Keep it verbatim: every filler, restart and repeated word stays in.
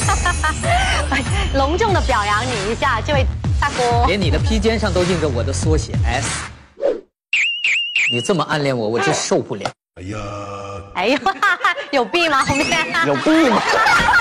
隆重的表扬你一下，这位大哥。 连你的披肩上都印着我的缩写 S。你这么暗恋我，我真受不了。哎呀， 哎呦，有病吗？后面有病吗？